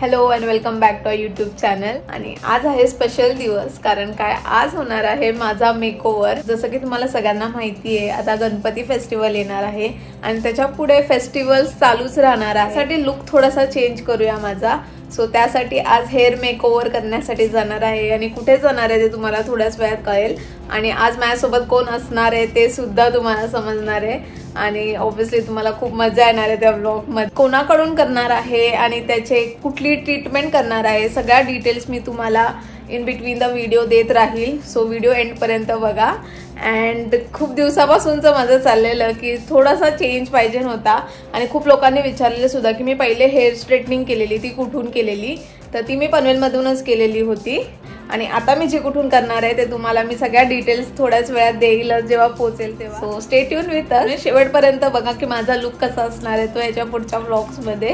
Hello and welcome back to YouTube channel. आणि आज आहे स्पेशल दिवस, कारण काय आज होणार आहे माझा मेकओव्हर। जसं की तुम्हाला सगळ्यांना माहिती आहे, आता गणपती फेस्टिवल येणार आहे आणि त्याच्या पुढे फेस्टिवल्स चालूच राहणार आहे। त्यासाठी लुक थोडासा चेंज करूया माझा। सो त्यासाठी आज हेअर मेकओव्हर करण्यासाठी जाणार आहे आणि कुठे जाणार आहे ते तुम्हाला थोड्याच वेळात कळेल। आणि आज माझ्यासोबत कोण असणार आहे ते सुद्धा तुम्हाला समजणार आहे आणि ऑब्वियसली तुम्हाला खूप मजा येणार आहे त्या व्लॉग मध्ये। कोणाकडून करणार आहे आणि त्याचे कुठली ट्रीटमेंट करणार आहे सगळ्या डिटेल्स मी तुम्हाला इन बिटवीन द व्हिडिओ देत राहील। सो व्हिडिओ एंड पर्यंत बघा। अँड खूप दिवसापासूनचं माझं चाललेलं की थोडासा चेंज पाहिजे होता आणि खूप लोकांनी विचारलेलं सुद्धा की मी पहिले हेअर स्ट्रेटनिंग केलेली ती कुठून केलेली, तर ती मी पनवेलमधूनच केलेली होती आणि आता मी जे कुठून करणार आहे ते तुम्हाला मी सगळ्या डिटेल्स थोड्याच वेळात देईल जेव्हा पोहोचेल तेव्हा। So stay tune with us, शेवटपर्यंत बघा की माझा लुक कसा असणार आहे तो याच्या पुढच्या व्लॉग्स मध्ये।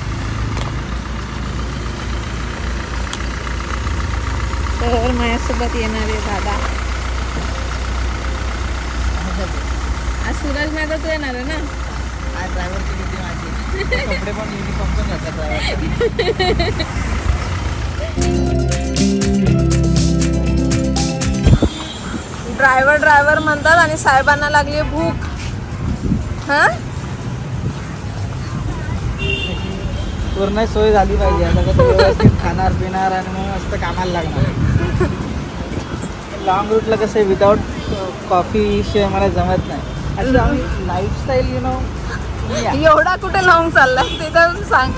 तर माझ्यासोबत येणार आहे दादा। आज सूरज नाही तर तू येणार आहे ना? आज ड्रायव्हरची ड्युटी माझी, कपडे पण युनिफॉर्म पण घातला ड्रायव्हर ड्रायव्हर म्हणतात आणि साहेबांना लागली भूक। हा पूर्ण सोय झाली पाहिजे, आता कसं व्यवस्थित खाणार पिणार आणि मग मस्त कामाला लागणार। लॉंग रूटला कसं विदाउट कॉफी शिवाय मला जमत नाही। असं आम्ही लाईफस्टाईल यू नो एवढा कुठे लॉंग चाललाय ते तर सांग।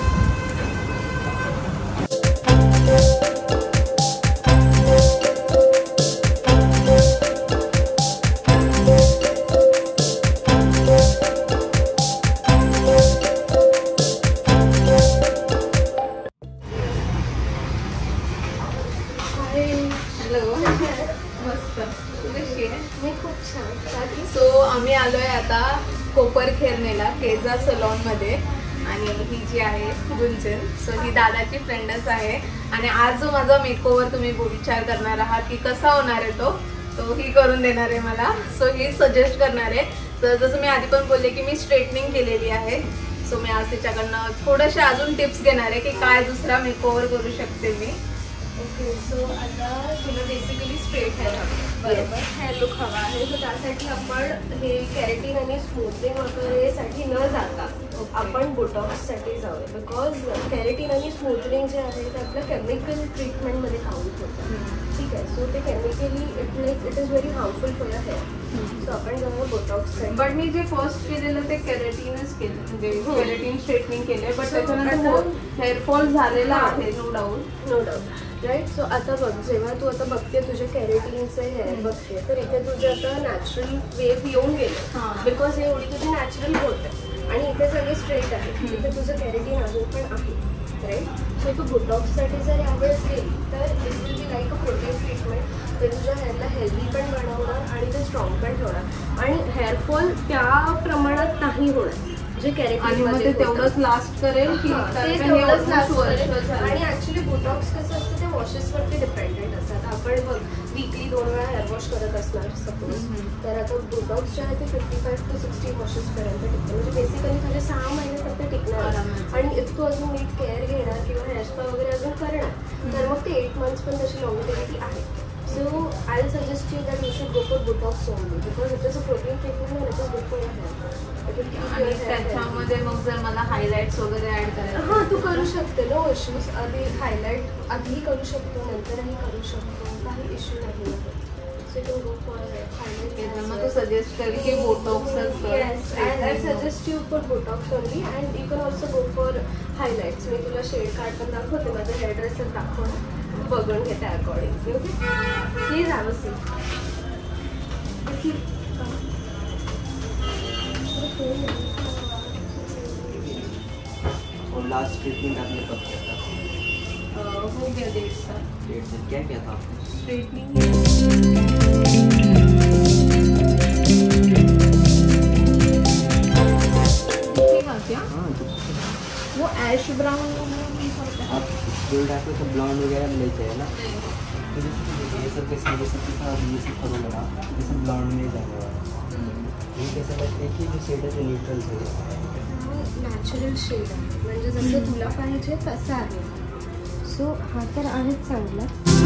सो आम्ही आलोय आता कोपरखेरणेला केजा सलॉन मध्ये आणि ही जी आहे गुंजन, सो ही दादाची फ्रेंडच आहे आणि आज जो माझा मेकओव्हर तुम्ही विचार करणार आहात की कसा होणार आहे तो ही करून देणार आहे मला। सो ही सजेस्ट करणार आहे। तर जसं मी आधी पण बोलले की मी स्ट्रेटनिंग केलेली आहे, सो मी आज तिच्याकडनं थोडेसे अजून टिप्स घेणार आहे की काय दुसरा मेकओव्हर करू शकते मी। ओके, सो आता तुला बेसिकली स्ट्रेट हेअर हवं, बरोबर हेअर लुक हवा आहे। सो त्यासाठी आपण हे कॅरेटिन आणि स्मूथनिंग वगैरेसाठी न जाता आपण बोटॉक्ससाठी जाऊया, बिकॉज कॅरेटिन आणि स्मूथनिंग जे आहे ते आपलं केमिकल ट्रीटमेंटमध्ये काउंट होतं, ठीक आहे। सो ते chemically it is very harmful for your hair. So आपण जाऊया बोटॉक्ससाठी। बट मी जे फर्स्ट केलेलं ते कॅरेटिनच केलं, म्हणजे कॅरेटिन स्ट्रेटनिंग केले, बट त्याच्यानंतर हेअरफॉल झालेला आहे, नो डाऊट राईट। सो आता बघ, जेव्हा तू आता बघते तुझे कॅरेटिनचे हेअर बघते तर इथे तुझे आता नॅचरल वेव येऊन गेले, बिकॉज हे एवढी तुझी नॅचरल होत आहे आणि इथे सगळे स्ट्रेट आहे, इथे तुझं कॅरेटिन अजून पण आहे, राईट। सो तू बोटॉक्ससाठी जर यावेळेस गेली तर it will be like a protein treatment, ते तुझ्या हेअरला हेल्दी पण बनवणार आणि ते स्ट्रॉंग पण ठेवणार आणि हेअरफॉल त्या प्रमाणात नाही होणार जे कॅरेटिन मध्ये तेवढंच लास्ट करेल की तेवढंच लास्ट करेल। आणि ऍक्च्युली बोटॉक्स कसं असतं ते वॉशेसवरती डिपेंडेंट असतात। आपण बघ वीकली 2 वेळा हेअर वॉश करत असणार सपोज, तर आता बोटॉक्स जे आहे ते 55 to 60 वॉशेसपर्यंत टिकतं, म्हणजे बेसिकली तुझे 6 महिने फक्त टिकणार। आणि इफ तू अजून नीट केअर घेणार किंवा हेअर स्पा वगैरे अजून करणार तर मग ते 8 months पण त्याची लॉंगिव्हिटी आहे। So I'll suggest you that you should go for Botox only because it is a protein treatment and it is good for your hair. आणि त्याच्यामध्ये मग जर मला हायलाइट्स वगैरे ऍड करायचं, हां तू करू शकते, नो इश्यूज। आधी हायलाइट आधी करू शकतो, नंतरही करू शकतो, काही इश्यू नाही आहे। So you can go for highlight. मग तू सजेस्ट कर की बोटॉक्सच कर? Yes, I suggest you for botox only and you can also go for highlights. मी तुला शेड कार्ड पण दाखवते, माझं हेअर ड्रेसर दाखवून बघून घेते accordingly. Okay, please have a seat. और लास्ट ट्रीटमेंट आपने कब किया था? हो गया 1.5 साल। 1.5 साल क्या किया था आपने? स्ट्रेटनिंग। क्या वो ऐश ब्राउन आप फुल टाइप का ब्लॉन्ड वगैरह ले चाहिए ना, तो जैसे ये सब कैसे ये सब करोगे ना, ये सब ब्लॉन्ड में जाने वाला। ये कैसा लगता है कि जो शेड है न्यूट्रल से नॅचरल शेड आहे, म्हणजे जसं तुला पाहिजे तसं आहे. सो हा तर आहेच चांगला.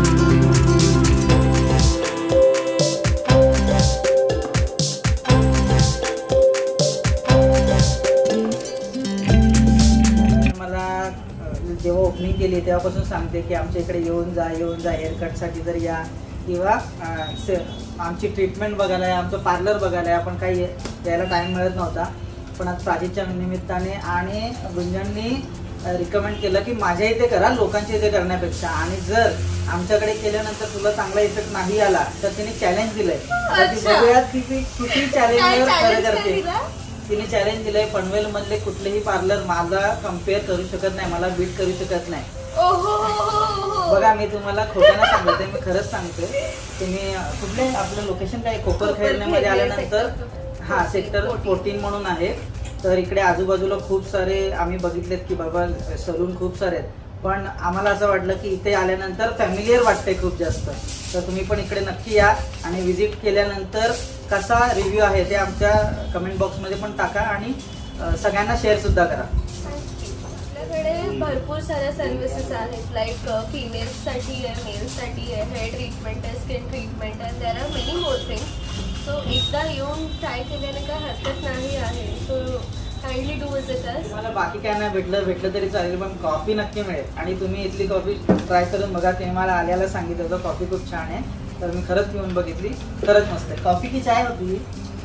जेव्हा ओपनिंग केली तेव्हापासून सांगते की आमच्या इकडे येऊन जा हेअरकटसाठी जर या किंवा आमची ट्रीटमेंट बघायला या, आमचं पार्लर बघायला या. पण काही यायला टाईम मिळत नव्हता. पण आज प्राचीच्या निमित्ताने आणि गुंजननी रिकमेंड केलं की माझ्या इथे करा लोकांच्या इथे करण्यापेक्षा, आणि जर आमच्याकडे केल्यानंतर तुला चांगला इफेक्ट नाही आला तर तिने चॅलेंज दिलंय. बघूयात किती चॅलेंजवर खरं करते. तिने चॅलेंज दिलंय पनवेल मधले कुठलेही पार्लर माझा कम्पेअर करू शकत नाही, मला बीट करू शकत नाही. बघा मी तुम्हाला खोटं नाही सांगते, मी खरंच सांगते. तुम्ही कुठले आपलं लोकेशन काय कोपरखैरण्यामध्ये आल्यानंतर हा सेक्टर 14 म्हणून आहे. तर इकडे आजूबाजूला खूप सारे आम्ही बघितलेत की बाबा सलून खूप सारे आहेत. पण आम्हाला असं वाटलं की इथे आल्यानंतर फॅमिलियर वाटतंय खूप जास्त. तर तुम्ही पण इकडे नक्की या आणि व्हिजिट केल्यानंतर कसा रिव्ह्यू आहे ते आमच्या कमेंट बॉक्समध्ये पण टाका आणि सगळ्यांना शेअर सुद्धा करा. आपल्याकडे भरपूर साऱ्या सर्व्हिसेस आहेत. लाईक फिमेल्ससाठी आहे, मेल्ससाठी आहे, हेअर ट्रीटमेंट आहे, स्किन ट्रीटमेंट आहे. There are many more things. So एकदा येऊन ट्राय केल्याने काय हरकत नाही आहे. So kindly do visit us. मला बाकी काय नाही भेटलं तरी चालेल, पण कॉफी नक्की मिळेल. आणि तुम्ही इथली कॉफी ट्राय करून बघा. ते मला आल्याला सांगितलं होतं कॉफी खूप छान आहे. तर मी खरंच पिऊन बघितली, खरंच मस्त आहे. कॉफी की चाय होती?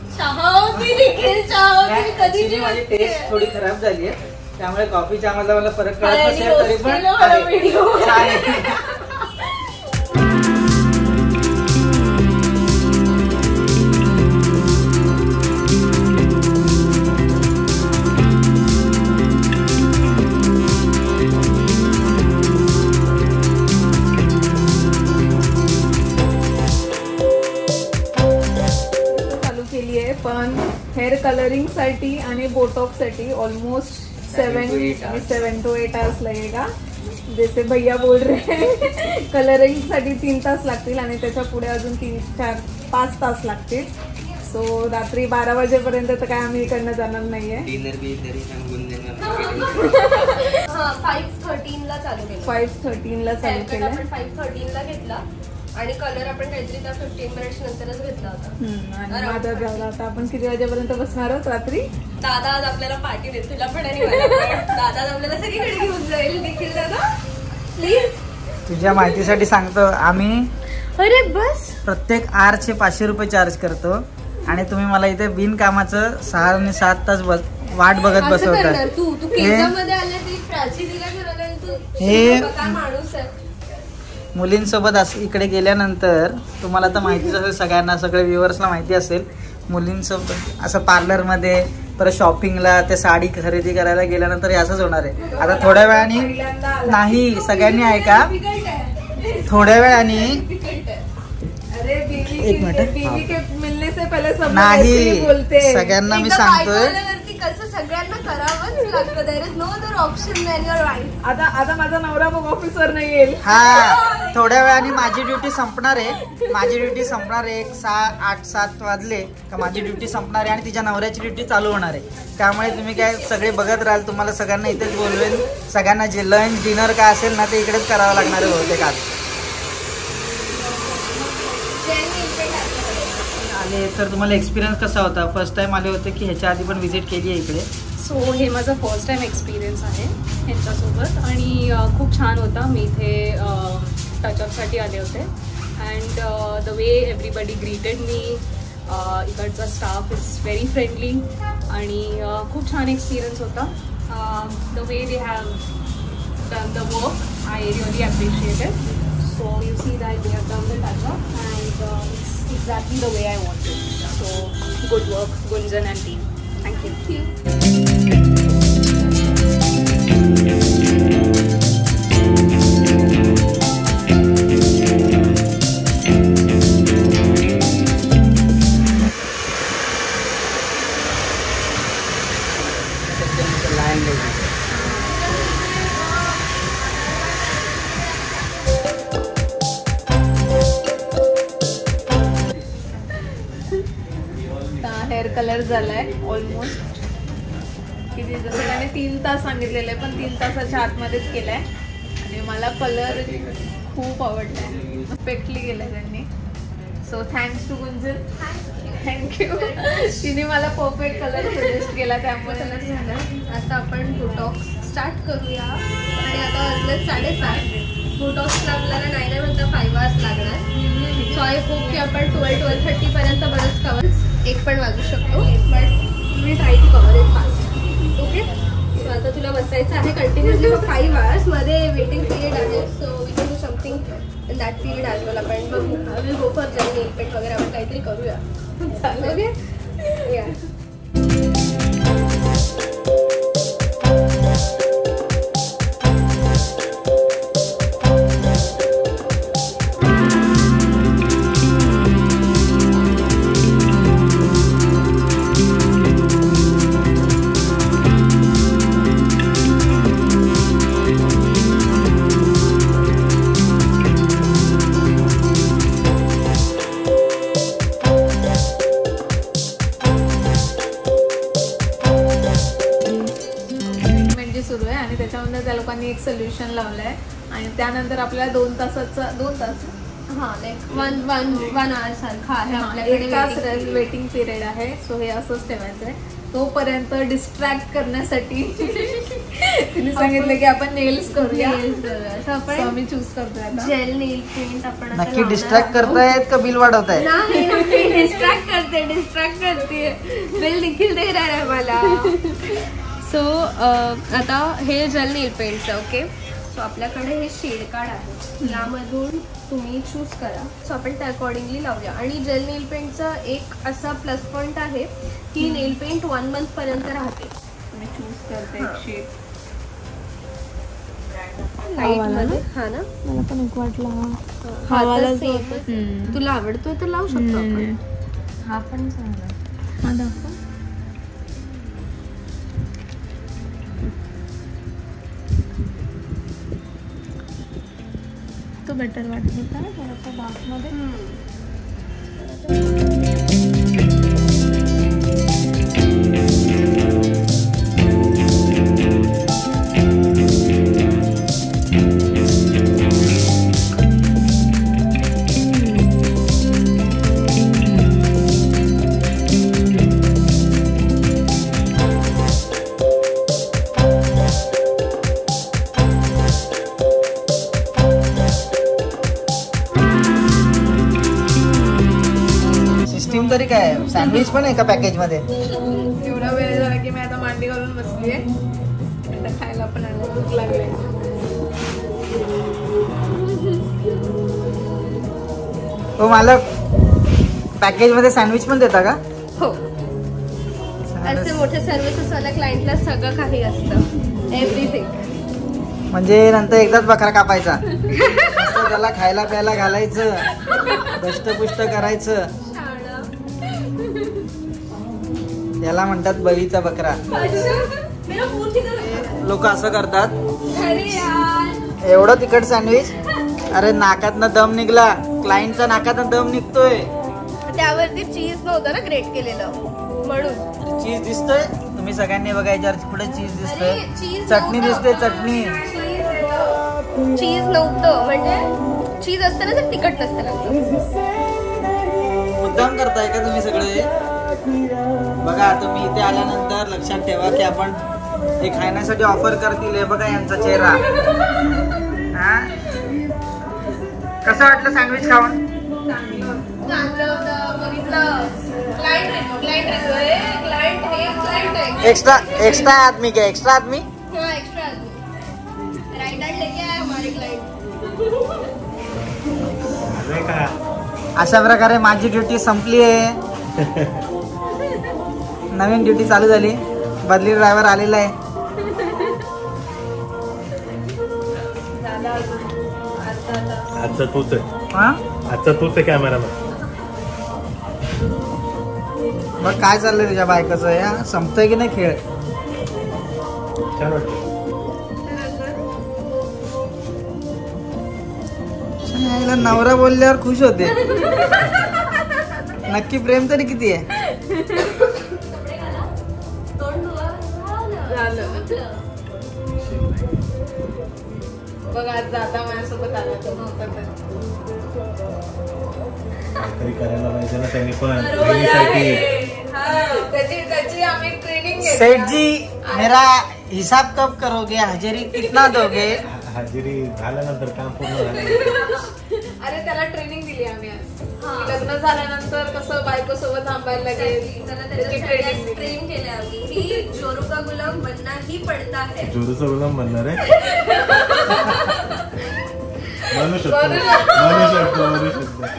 ऍक्च्युली माझी टेस्ट थोडी खराब झाली आहे, त्यामुळे कॉफी चहामधला मला फरक कळत नसेल तरी पण छान आहे. पण हेअर कलरिंगसाठी आणि बोटॉक्ससाठी ऑलमोस्ट 7 to 8 तास लगेगा. जैसे भैया बोल रहे हैं कलरिंगसाठी 3 तास लागतील आणि त्याच्या पुढे अजून 3-4-5 तास लागतील. सो रात्री 12 वाजेपर्यंत तर काय आम्ही इकडनं जाणार नाहीये. 5:13 ला चालू केलं. 5:13 ला चालू केलं. आपण 5:13 ला घेतला आणि कलर आपण काहीतरी त्या 15 मिनिट्स नंतरच घेतला होता. आणि माझा झाला. आता आपण किती वाजेपर्यंत बसणार आहोत रात्री? दादा आज आपल्याला पार्टी देत, तुला पण आणि मला पण. दादा आपल्याला सगळीकडे घेऊन जाईल. देखील दादा प्लीज. तुझ्या माहितीसाठी सांगतो, आम्ही अरे बस प्रत्येक आरचे 500 रुपये चार्ज करतो आणि तुम्ही मला इथे बिनकामाचं 6 आणि 7 तास वाट बघत बसवतात. तू केसामध्ये आल्या ती प्राची तिला करायला तू हे माणूस आहे. मुलींसोबत असं इकडे गेल्यानंतर तुम्हाला तर माहितीच असेल, सगळ्यांना सगळ्या व्ह्युअर्सला माहिती असेल, मुलींसोबत असं पार्लरमध्ये परत शॉपिंगला ते साडी खरेदी करायला गेल्यानंतर हे असंच होणार आहे. आता थोड्या वेळाने नाही, सगळ्यांनी ऐका, थोड्या वेळाने एक मिनिट नाही, सगळ्यांना मी सांगतोय कसं सगळ्यांना करावंच लागतं. There is no other option than your wife. आता माझा नवरा मग ऑफिसवर नाही येईल. हा, थोड्या वेळाने माझी ड्युटी संपणार आहे. 6-8-7 वाजले का माझी ड्युटी संपणार आहे आणि तिच्या नवऱ्याची ड्युटी चालू होणार आहे. त्यामुळे तुम्ही काय सगळे बघत राहाल. तुम्हाला सगळ्यांना इथेच बोलवेन. सगळ्यांना जे लंच डिनर काय असेल ना ते इकडेच करावं लागणार आहे बहुतेक आज. आले तर तुम्हाला एक्सपिरियन्स कसा होता? फर्स्ट टाइम आले होते की ह्याच्या आधी पण व्हिजिट केली आहे इकडे? सो हे माझं फर्स्ट टाइम एक्सपिरियन्स आहे ह्यांच्यासोबत आणि खूप छान होता. मी इथे टचअपसाठी आले होते and the way everybody greeted me, इकडचा स्टाफ इज व्हेरी फ्रेंडली आणि खूप छान एक्सपिरियन्स होता. The way they have done the work I really appreciated. So you see that they have done the touch up and exactly the way I wanted. So good work, Gunjan and team. Thank you. Hair colour झालाय almost. किती जसं त्याने 3 तास सांगितलेलं आहे पण 3 तासाच्या आतमध्येच केलाय. आणि मला कलर खूप आवडलाय, परफेक्टली केला त्यांनी. So thanks to Gunjan, thank you. तिने मला परफेक्ट कलर सजेस्ट केला त्यामुळे. आता आपण बोटॉक्स स्टार्ट करूया. आणि आता वाजले 7:30. बोटॉक्सला आपल्याला नाही म्हणता 5 hours लागणार. सो आय होप की आपण 12-12:30 पर्यंत बरंच कवर एक पण वाजू शकतो. But we try to cover it fast. Okay. So आता तुला बसायचं आहे कंटिन्युअसली फॉर 5 hours. मध्ये वेटिंग पिरियड आहे. So we can do something in that period as well. आपण बघू, I will go for gel nail paint वगैरे आपण काहीतरी करूया. चालेल. ओके. या. सुरू आहे आणि त्याच्यामध्ये त्या लोकांनी एक सोल्युशन लावलंय आणि त्यानंतर आपल्याला 2 तास हां लाईक वन आवर सारखं आहे आपल्याकडे. 1 तास वेटिंग पिरियड आहे. सो हे असंच ठेवायचं आहे. तोपर्यंत डिस्ट्रॅक्ट करण्यासाठी तिने सांगितलं की आपण नेल्स करूया. असं आपण आम्ही चूज करतोय आता. जेल नेल पेंट आपण आता नक्की डिस्ट्रॅक्ट करतायत का बिल वाढवताय? नाही डिस्ट्रॅक्ट करते. बिल देखील देणार आहे मला. सो आता हे जेल नेल पेंटचं. ओके. सो आपल्याकडे हे शेड कार्ड आहे, यामधून तुम्ही चूज करा. सो आपण त्या अकॉर्डिंगली लावूया. आणि जेल नेल पेंटचा एक असा प्लस पॉईंट आहे की नेल पेंट 1 month पर्यंत राहते. मी चूज करते शेड लाईट मध्ये. हा ना, मला पण एक वाटला तुला आवडतो तर लावू शकतो आपण. हा पण चांगला. हा दाखव. तो बेटर वाटत होता ना थोडासा डार्कमध्ये. तरी काय सँडविच पण आहे का पॅकेज मध्ये? एवढा वेळ झाला की मी आता मांडी घालून बसलीये. आता खायला पण भूक लागली. हो मालक, पॅकेज मध्ये सँडविच पण देता का? हो. असे मोठे सर्व्हिसेस वाल्या क्लायंटला सगळं काही असतं, एव्हरीथिंग. म्हणजे नंतर एकदाच बकरा कापायचा, त्याला खायला प्यायला घालायचं, दष्टपुष्ट करायचं. याला म्हणतात बळीचा बकरा. लोक असं करतात. एवढं तिखट सँडविच, अरे नाकातनं दम निघला, क्लायंटचा नाकातनं दम निघतोय. त्यावरती चीज नव्हतं ना ग्रेट केलेलं म्हणून. चीज दिसतोय, तुम्ही सगळ्यांनी बघायच्या पुढे चीज दिसतोय, चटणी दिसते, चटणी. चीज नव्हतं, म्हणजे चीज असताना तर तिखट नसतं. मुद्दाम करताय का तुम्ही सगळे? बघा तुम्ही इथे आल्यानंतर लक्षात ठेवा की आपण हे खाण्यासाठी ऑफर करतील. हे बघा यांचा चेहरा. हा, कसं वाटलं सँडविच खाऊन? एक्स्ट्रा आदमी क्या? एक्स्ट्रा आदमी अशा प्रकारे माझी ड्युटी संपली आहे. नवीन ड्युटी चालू झाली. बदली ड्रायव्हर आलेला आहे. आजचा तूच आहे. हा, आजचा तूच आहे कॅमेरामॅन. बघ काय चाललंय तुझ्या बायकोचं. या संपतोय की नाही खेळ? छान वाटतं. याला नवरा बोलल्यावर खुश होते. नक्की प्रेम तरी किती आहे? बघ आज दादा माझ्यासोबत आला तो नव्हता तर. काहीतरी करायला पाहिजे ना त्यांनी पण बरोबर बहिणीसाठी. आहे. हा. त्याची आम्ही ट्रेनिंग घेतली. सेठ जी मेरा हिसाब कब करोगे, हाजिरी कितना दोगे? हाजिरी झाल्यानंतर काम पूर्ण झाल्यानंतर अरे त्याला ट्रेनिंग दिली आम्ही आज. लग्न झाल्यानंतर कसं बायको सोबत थांबायला लागेल त्याला त्याची त्याच्या ट्रेनिंग दिली. ट्रेन केले आम्ही की जोरू का गुलाम बनना ही पडता है. जोरूचा गुलाम बनणार आहे. बनू शकतो.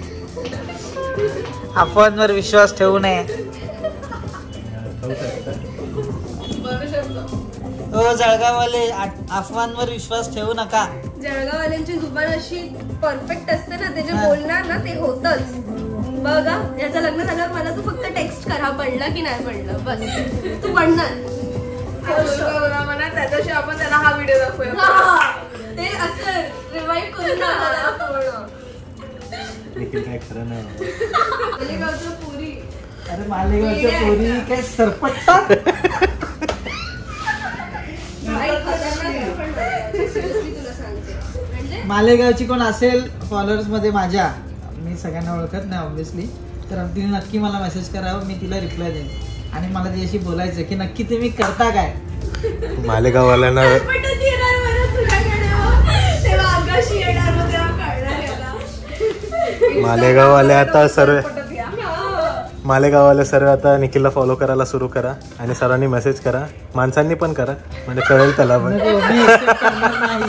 अफवांवर विश्वास ठेवू नये. ठेवू शकता. बनू शकतो. हो जळगाववाले, अफवांवर विश्वास ठेवू नका. जळगाववाल्यांची जुबान अशी परफेक्ट असते ना, ते जे बोलणार ना ते होतच. बघा याचं लग्न झाल्यावर मला तू फक्त टेक्स्ट करा पडलं की नाही पडलं, बस तू पडणार. म्हणा त्याच्याशी आपण त्याला हा व्हिडिओ दाखवूया. हा, ते असं रिवाइव्ह करून टाकणार पूर्ण. देखील काय खरं नाही. मालेगावचं पुरी. अरे मालेगावच्या पोरी काय सरपटतात. सिरियसली तुला सांगते म्हणजे मालेगावची कोण असेल फॉलोअर्स मध्ये माझ्या, मी सगळ्यांना ओळखत नाही ऑब्व्हियसली, तर तिने नक्की मला मेसेज करावं, मी तिला रिप्लाय देईन. आणि मला तिच्याशी बोलायचं की नक्की तुम्ही करता काय. मालेगाववाल्यांना पटत येणार मला तुझ्याकडे हो. तेव्हा आकाशी येणार मग तेव्हा कळणार याला. मालेगाववाले आता सर्व पटत या. मालेगाववाले सर्व आता निखिलला फॉलो करायला सुरू करा आणि सरांनी मेसेज करा, माणसांनी पण करा, म्हणजे कळेल त्याला पण. नको, मी accept करणार नाही.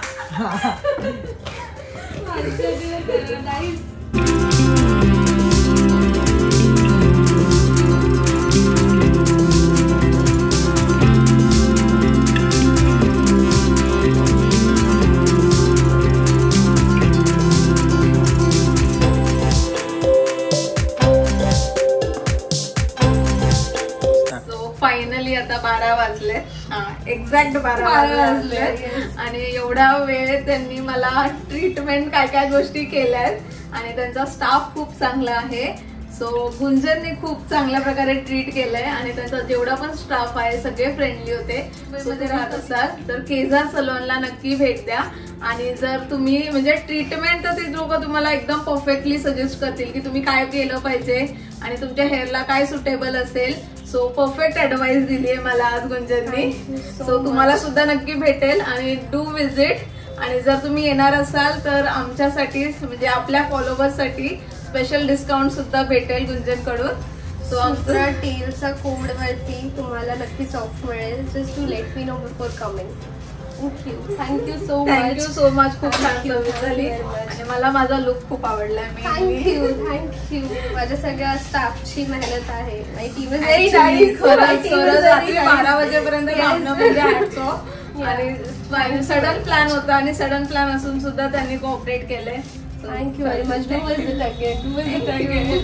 फायनली आता 12 वाजले. एक्झॅक्ट 12 वाजले. आणि एवढा वेळ त्यांनी मला ट्रीटमेंट काय काय गोष्टी केल्यात आणि त्यांचा स्टाफ खूप चांगला आहे. सो गुंजनने खूप चांगल्या प्रकारे ट्रीट केलंय आणि त्यांचा जेवढा पण स्टाफ आहे सगळे फ्रेंडली होते. सो ते राहत असाल तर केजा सलोनला नक्की भेट द्या. आणि जर तुम्ही म्हणजे ट्रीटमेंट तर ते लोक तुम्हाला एकदम परफेक्टली सजेस्ट करतील की तुम्ही काय केलं पाहिजे आणि तुमच्या हेअरला काय सुटेबल असेल. सो परफेक्ट ऍडवाइस दिली आहे मला आज गुंजननी. सो तुम्हाला सुद्धा नक्की भेटेल आणि डू विजिट. आणि जर तुम्ही येणार असाल तर आमच्यासाठी म्हणजे आपल्या फॉलोअर्ससाठी स्पेशल डिस्काउंट सुद्धा भेटेल गुंजन कडून. सो आमचा टेलचा कोड वरती तुम्हाला नक्कीच ऑफ मिळेल. Just to let me know before coming. Thank you so much. खूप छान सर्विस झाली आणि मला माझा लुक खूप आवडलाय. थँक्यू. माझ्या सगळ्या स्टाफची मेहनत आहे. My team is Actually, very खरंच रात्री 12 वाजेपर्यंत थांबणं म्हणजे hats off. आणि सडन प्लॅन होता आणि सडन प्लॅन असून सुद्धा त्यांनी कोऑपरेट केलंय. Thank you very much. Do visit again.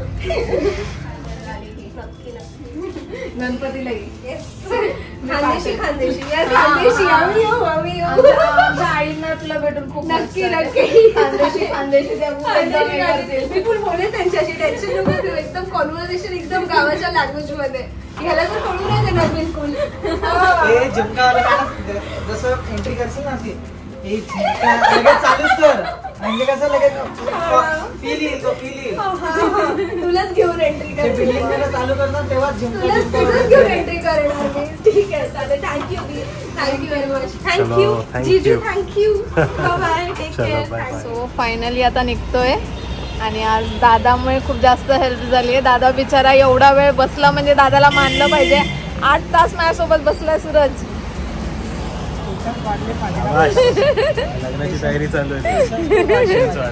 गणपतीला खानदेशी खानदेशी आम्ही येऊ. आमच्या आईंना तुला भेटून खूप नक्की खानदेशी मी पण बोले त्यांच्याशी. टेन्शन नको घेऊ. एकदम कॉन्व्हर्सेशन एकदम गावाच्या लँग्वेज मध्ये. ह्याला तर कळू नाही देणार बिलकुल. हे झुमकावाला काय जसं एंट्री करशील ना ते हे झुमका लगेच चालूच कर, म्हणजे कसं लगेच फील येईल. तुलाच घेऊन एंट्री ते बिल्डिंग कडे चालू करणार तेव्हा तुलाच झुमका घेऊन एंट्री करणार मी. ठीक आहे चालेल. Thank you very much. थँक्यू जीजू. Thank you. Bye. Take care. So finally आता निघतोय आणि आज दादामुळे खूप जास्त हेल्प झाली आहे. दादा बिचारा एवढा वेळ बसला म्हणजे दादाला मानलं पाहिजे. 8 तास माझ्यासोबत बसलाय सूरज. लग्नाची तयारी चालू आहे.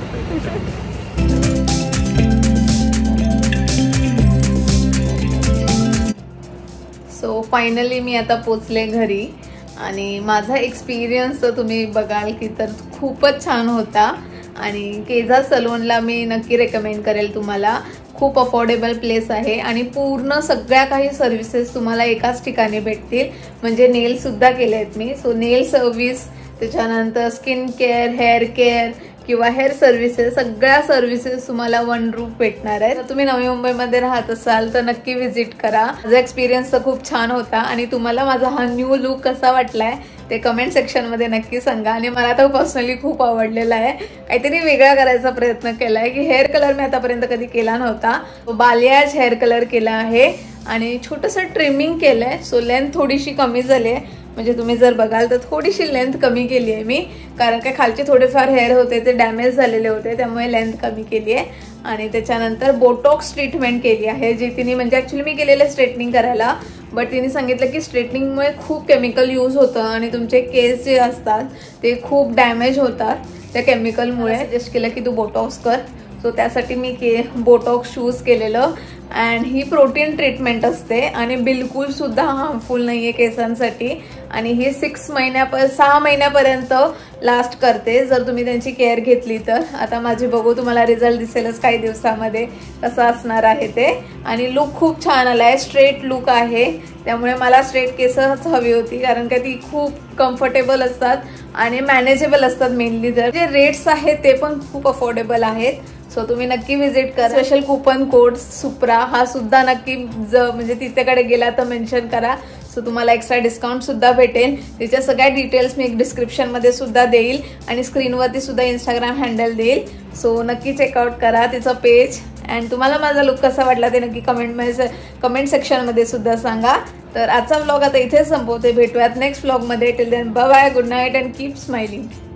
सो फायनली मी आता पोचले घरी आणि माझा एक्सपिरियन्स तर तुम्ही बघाल की तर खूपच छान होता. आणि केजा सलोनला मी नक्की रेकमेंड करेल तुम्हाला. खूप अफोर्डेबल प्लेस आहे आणि पूर्ण सगळ्या काही सर्व्हिसेस तुम्हाला एकाच ठिकाणी भेटतील. म्हणजे नेलसुद्धा केले आहेत मी. सो नेल सर्व्हिस, त्याच्यानंतर स्किन केअर, हेअर केअर किंवा हेअर सर्व्हिसेस, सगळ्या सर्व्हिसेस तुम्हाला वन रूफ भेटणार आहे. जर तुम्ही नवी मुंबईमध्ये राहत असाल तर नक्की व्हिजिट करा. माझा एक्सपिरियन्स तर खूप छान होता आणि तुम्हाला माझा हा न्यू लुक कसा वाटलाय ते कमेंट सेक्शनमध्ये नक्की सांगा. आणि मला तर पर्सनली खूप आवडलेलं आहे. काहीतरी वेगळा करायचा प्रयत्न केला आहे की हेअर कलर मी आतापर्यंत कधी केला नव्हता. बालियाज हेअर कलर केला आहे आणि छोटंसं ट्रिमिंग केलं आहे. सो लेंथ थोडीशी कमी झाली आहे. म्हणजे तुम्ही जर बघाल तर थोडीशी लेंथ कमी केली आहे मी, कारण काय खालचे थोडेफार हेअर होते ते डॅमेज झालेले होते, त्यामुळे लेंथ कमी केली आहे. आणि त्याच्यानंतर बोटॉक्स ट्रीटमेंट केली आहे, जी तिने म्हणजे ॲक्च्युली मी केलेलं स्ट्रेटनिंग करायला, बट तिने सांगितलं की स्ट्रेटनिंगमुळे खूप केमिकल यूज होतं आणि तुमचे केस जे असतात ते खूप डॅमेज होतात त्या केमिकलमुळे. सजेस्ट केलं की तू बोटॉक्स कर. सो त्यासाठी मी बोटॉक्स चूज केलेलं. अँड ही प्रोटीन ट्रीटमेंट असते आणि बिलकुल सुद्धा हार्मफुल नाही आहे केसांसाठी. आणि ही 6 महिन्यापर्यंत लास्ट करते जर तुम्ही त्यांची केअर घेतली तर. आता माझी बघू, तुम्हाला रिझल्ट दिसेलच काही दिवसामध्ये कसं असणार आहे ते. आणि लुक खूप छान आला आहे, स्ट्रेट लुक आहे, त्यामुळे मला स्ट्रेट केसच हवी होती, कारण का ती खूप कम्फर्टेबल असतात आणि मॅनेजेबल असतात. मेनली जर जे रेट्स आहेत ते पण खूप अफोर्डेबल आहेत. सो तुम्ही नक्की व्हिजिट करा. स्पेशल कुपन कोड सुप्रा हा सुद्धा नक्की म्हणजे तिच्याकडे गेला तर मेन्शन करा. सो तुम्हाला एक्स्ट्रा डिस्काउंट सुद्धा भेटेल. तिच्या सगळ्या डिटेल्स मी डिस्क्रिप्शनमध्ये सुद्धा देईल आणि स्क्रीनवरती सुद्धा इंस्टाग्राम हँडल देईल. सो नक्की चेकआउट करा तिचं पेज. अँड तुम्हाला माझा लुक कसा वाटला ते नक्की कमेंट सेक्शनमध्ये सुद्धा सांगा. तर आजचा व्लॉग आता इथेच संपवते. भेटूयात नेक्स्ट व्लॉगमध्ये. Till then bye bye, good night and keep smiling.